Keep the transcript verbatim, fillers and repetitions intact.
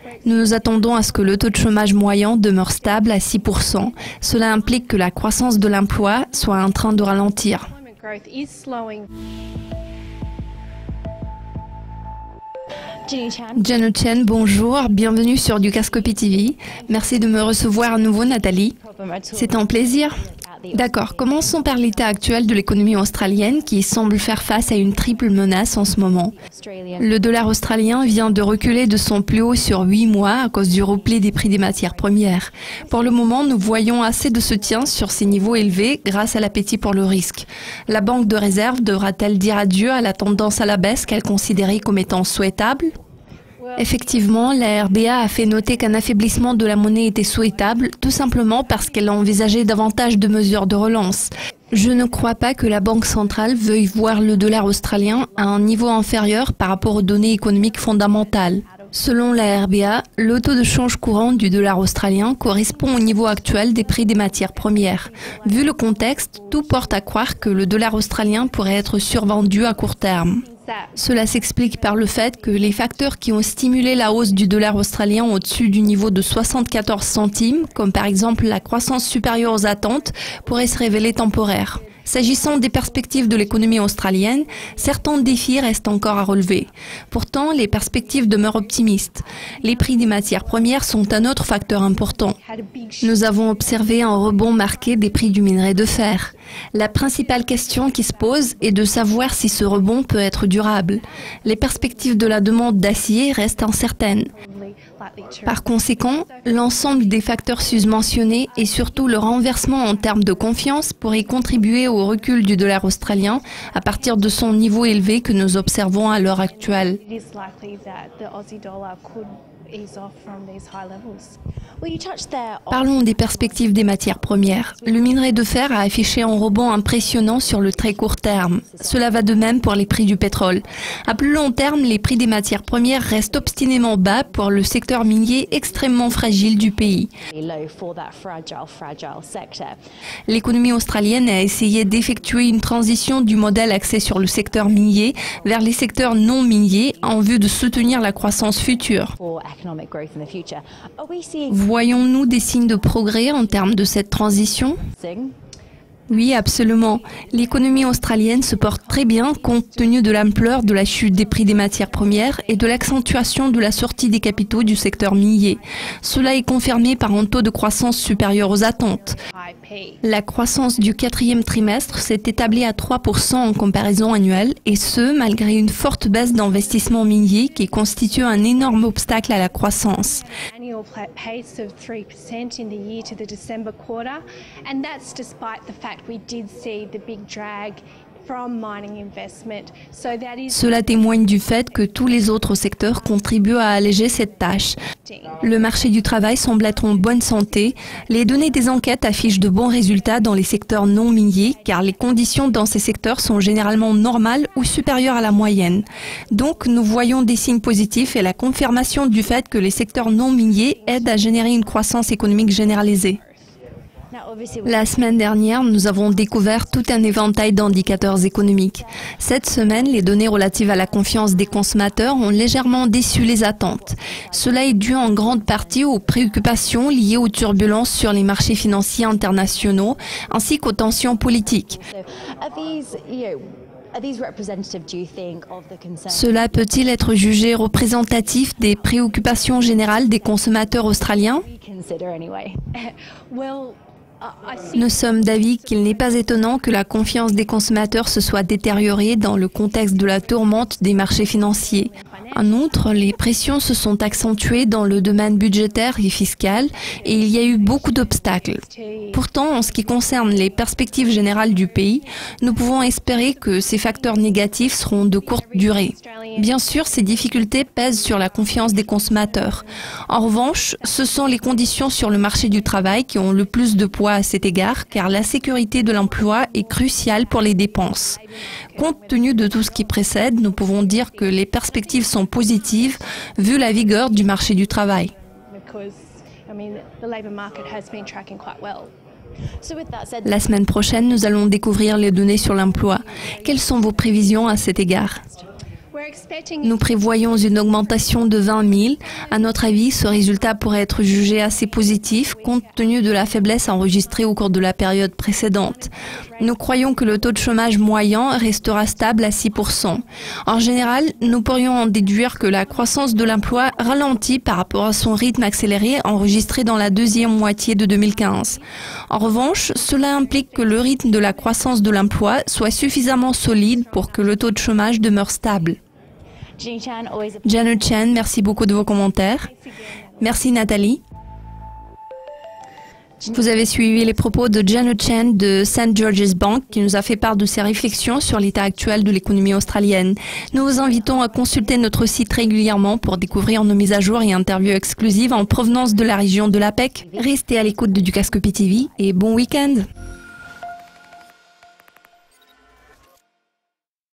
Nous nous attendons à ce que le taux de chômage moyen demeure stable à six pour cent. Cela implique que la croissance de l'emploi soit en train de ralentir. Jenny Chen, bonjour, bienvenue sur Dukascopy T V. Merci de me recevoir à nouveau, Nathalie. C'est un plaisir. D'accord, commençons par l'état actuel de l'économie australienne qui semble faire face à une triple menace en ce moment. Le dollar australien vient de reculer de son plus haut sur huit mois à cause du repli des prix des matières premières. Pour le moment, nous voyons assez de soutien sur ces niveaux élevés grâce à l'appétit pour le risque. La banque de réserve devra-t-elle dire adieu à la tendance à la baisse qu'elle considérait comme étant souhaitable ? Effectivement, la R B A a fait noter qu'un affaiblissement de la monnaie était souhaitable, tout simplement parce qu'elle a envisagé davantage de mesures de relance. Je ne crois pas que la Banque centrale veuille voir le dollar australien à un niveau inférieur par rapport aux données économiques fondamentales. Selon la R B A, le taux de change courant du dollar australien correspond au niveau actuel des prix des matières premières. Vu le contexte, tout porte à croire que le dollar australien pourrait être survendu à court terme. Cela s'explique par le fait que les facteurs qui ont stimulé la hausse du dollar australien au-dessus du niveau de soixante-quatorze centimes, comme par exemple la croissance supérieure aux attentes, pourraient se révéler temporaires. S'agissant des perspectives de l'économie australienne, certains défis restent encore à relever. Pourtant, les perspectives demeurent optimistes. Les prix des matières premières sont un autre facteur important. Nous avons observé un rebond marqué des prix du minerai de fer. La principale question qui se pose est de savoir si ce rebond peut être durable. Les perspectives de la demande d'acier restent incertaines. Par conséquent, l'ensemble des facteurs sus-mentionnés et surtout le renversement en termes de confiance pourrait contribuer au recul du dollar australien à partir de son niveau élevé que nous observons à l'heure actuelle. Parlons des perspectives des matières premières. Le minerai de fer a affiché un rebond impressionnant sur le très court terme. Cela va de même pour les prix du pétrole. À plus long terme, les prix des matières premières restent obstinément bas pour le secteur minier extrêmement fragile du pays. L'économie australienne a essayé d'effectuer une transition du modèle axé sur le secteur minier vers les secteurs non miniers en vue de soutenir la croissance future. Voyons-nous des signes de progrès en termes de cette transition ? Oui, absolument. L'économie australienne se porte très bien compte tenu de l'ampleur de la chute des prix des matières premières et de l'accentuation de la sortie des capitaux du secteur minier. Cela est confirmé par un taux de croissance supérieur aux attentes. La croissance du quatrième trimestre s'est établie à trois pour cent en comparaison annuelle, et ce, malgré une forte baisse d'investissement minier qui constitue un énorme obstacle à la croissance. Cela témoigne du fait que tous les autres secteurs contribuent à alléger cette tâche. Le marché du travail semble être en bonne santé. Les données des enquêtes affichent de bons résultats dans les secteurs non miniers, car les conditions dans ces secteurs sont généralement normales ou supérieures à la moyenne. Donc, nous voyons des signes positifs et la confirmation du fait que les secteurs non miniers aident à générer une croissance économique généralisée. La semaine dernière, nous avons découvert tout un éventail d'indicateurs économiques. Cette semaine, les données relatives à la confiance des consommateurs ont légèrement déçu les attentes. Cela est dû en grande partie aux préoccupations liées aux turbulences sur les marchés financiers internationaux ainsi qu'aux tensions politiques. Cela peut-il être jugé représentatif des préoccupations générales des consommateurs australiens ? Nous sommes d'avis qu'il n'est pas étonnant que la confiance des consommateurs se soit détériorée dans le contexte de la tourmente des marchés financiers. En outre, les pressions se sont accentuées dans le domaine budgétaire et fiscal et il y a eu beaucoup d'obstacles. Pourtant, en ce qui concerne les perspectives générales du pays, nous pouvons espérer que ces facteurs négatifs seront de courte durée. Bien sûr, ces difficultés pèsent sur la confiance des consommateurs. En revanche, ce sont les conditions sur le marché du travail qui ont le plus de poids à cet égard, car la sécurité de l'emploi est cruciale pour les dépenses. Compte tenu de tout ce qui précède, nous pouvons dire que les perspectives sont positives vu la vigueur du marché du travail. La semaine prochaine, nous allons découvrir les données sur l'emploi. Quelles sont vos prévisions à cet égard ? Nous prévoyons une augmentation de vingt mille. À notre avis, ce résultat pourrait être jugé assez positif compte tenu de la faiblesse enregistrée au cours de la période précédente. Nous croyons que le taux de chômage moyen restera stable à six pour cent. En général, nous pourrions en déduire que la croissance de l'emploi ralentit par rapport à son rythme accéléré enregistré dans la deuxième moitié de deux mille quinze. En revanche, cela implique que le rythme de la croissance de l'emploi soit suffisamment solide pour que le taux de chômage demeure stable. Janet Chen, merci beaucoup de vos commentaires. Merci Nathalie. Vous avez suivi les propos de Janet Chen de Saint George's Bank qui nous a fait part de ses réflexions sur l'état actuel de l'économie australienne. Nous vous invitons à consulter notre site régulièrement pour découvrir nos mises à jour et interviews exclusives en provenance de la région de l'A P E C. Restez à l'écoute de Dukascopy T V et bon week-end.